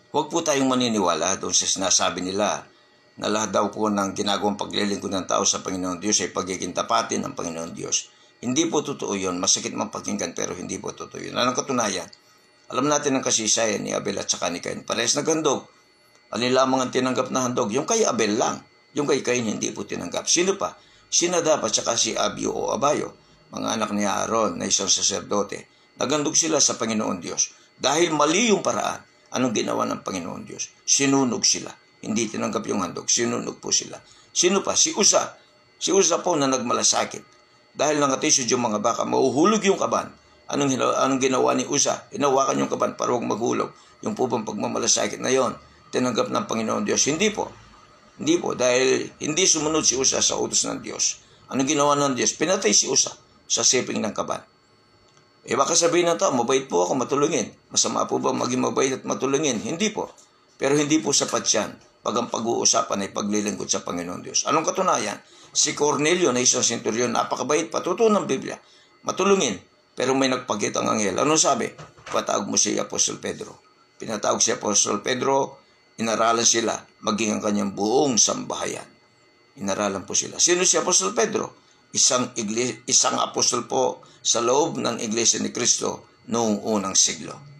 Huwag po tayong maniniwala doon sa sinasabi nila na lahat daw po ng ginagawang paglilingkod ng tao sa Panginoon Diyos ay pagiging tapatin ng Panginoon Diyos. Hindi po totoo yun. Masakit man pakinggan pero hindi po totoo yun. Anong katunayan? Alam natin ang kasaysayan ni Abel at saka ni Cain. Parehas naghandog. Alin lamang ang tinanggap na handog? Yung kay Abel lang. Yung kay Cain hindi po tinanggap. Sino pa? Sinadab at saka si Abio o Abayo, mga anak ni Aaron na isang saserdote. Naghandog sila sa Panginoon Diyos. Dahil mali yung paraan, anong ginawa ng Panginoon Diyos? Sinunog sila. Hindi tinanggap yung handog. Sinunog po sila. Sino pa? Si Uza. Si Uza po na nagmalasakit. Dahil nangatisod yung mga baka, mauhulog yung kaban. Anong ginawa ni Uza? Hinawakan yung kaban para huwag maghulog. Yung po bang pagmamalasakit na yon, tinanggap ng Panginoon Diyos? Hindi po. Hindi po. Dahil hindi sumunod si Uza sa utos ng Diyos. Anong ginawa ng Diyos? Pinatay si Uza sa siping ng kaban. Baka sabihin ng tao, mabait po ako, matulungin. Masama po ba maging mabait at matulungin? Hindi po. Pero hindi po sapat yan pag ang pag-uusapan ay paglilingkod sa Panginoon Diyos. Anong katunayan? Si Cornelio na isang senturyon, napakabait, patutuo ng Biblia. Matulungin, pero may nagpagit ang anghel. Anong sabi? Patawag mo si Apostol Pedro. Pinatawag si Apostol Pedro, inaralan sila, maging ang kanyang buong sambahayan. Inaralan po sila. Sino si Apostol Pedro? Isang apostol po sa loob ng Iglesia ni Cristo noong unang siglo.